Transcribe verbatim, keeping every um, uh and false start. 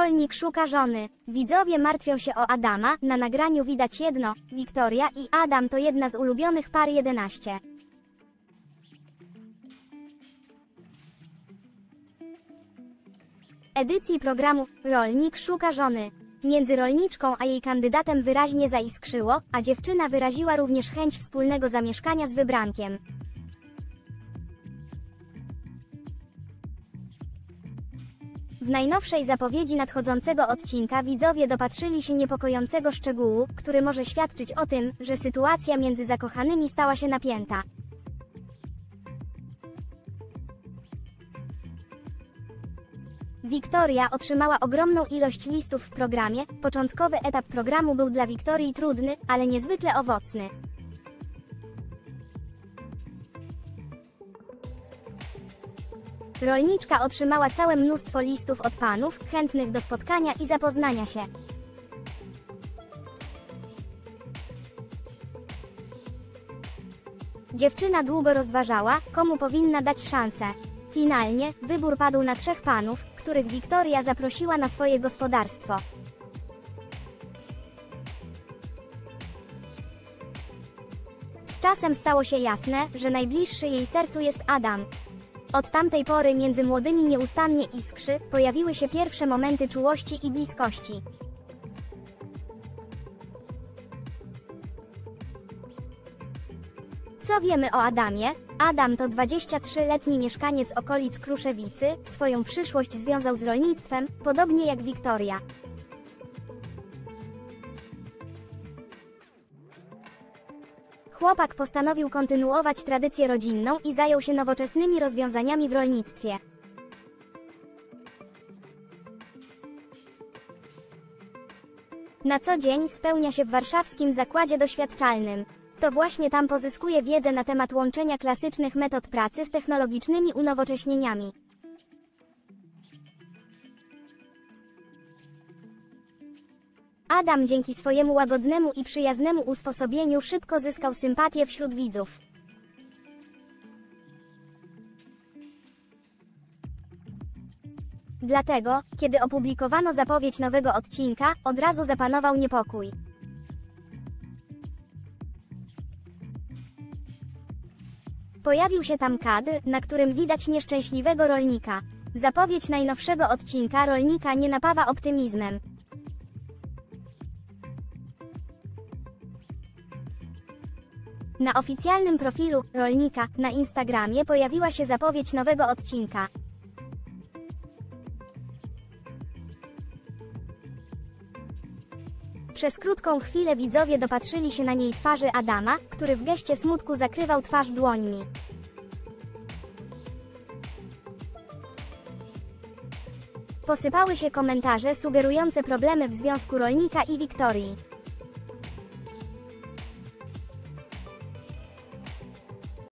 Rolnik szuka żony. Widzowie martwią się o Adama, na nagraniu widać jedno, Wiktoria i Adam to jedna z ulubionych par jedenaście. Edycji programu Rolnik szuka żony. Między rolniczką a jej kandydatem wyraźnie zaiskrzyło, a dziewczyna wyraziła również chęć wspólnego zamieszkania z wybrankiem. W najnowszej zapowiedzi nadchodzącego odcinka widzowie dopatrzyli się niepokojącego szczegółu, który może świadczyć o tym, że sytuacja między zakochanymi stała się napięta. Wiktoria otrzymała ogromną ilość listów w programie. Początkowy etap programu był dla Wiktorii trudny, ale niezwykle owocny. Rolniczka otrzymała całe mnóstwo listów od panów, chętnych do spotkania i zapoznania się. Dziewczyna długo rozważała, komu powinna dać szansę. Finalnie, wybór padł na trzech panów, których Wiktoria zaprosiła na swoje gospodarstwo. Z czasem stało się jasne, że najbliższy jej sercu jest Adam. Od tamtej pory między młodymi nieustannie iskrzy, pojawiły się pierwsze momenty czułości i bliskości. Co wiemy o Adamie? Adam to dwudziestotrzyletni mieszkaniec okolic Kruszewicy, swoją przyszłość związał z rolnictwem, podobnie jak Wiktoria. Chłopak postanowił kontynuować tradycję rodzinną i zajął się nowoczesnymi rozwiązaniami w rolnictwie. Na co dzień spełnia się w warszawskim zakładzie doświadczalnym. To właśnie tam pozyskuje wiedzę na temat łączenia klasycznych metod pracy z technologicznymi unowocześnieniami. Adam dzięki swojemu łagodnemu i przyjaznemu usposobieniu szybko zyskał sympatię wśród widzów. Dlatego, kiedy opublikowano zapowiedź nowego odcinka, od razu zapanował niepokój. Pojawił się tam kadr, na którym widać nieszczęśliwego rolnika. Zapowiedź najnowszego odcinka Rolnika nie napawa optymizmem. Na oficjalnym profilu Rolnika na Instagramie pojawiła się zapowiedź nowego odcinka. Przez krótką chwilę widzowie dopatrzyli się na niej twarzy Adama, który w geście smutku zakrywał twarz dłońmi. Posypały się komentarze sugerujące problemy w związku Rolnika i Wiktorii.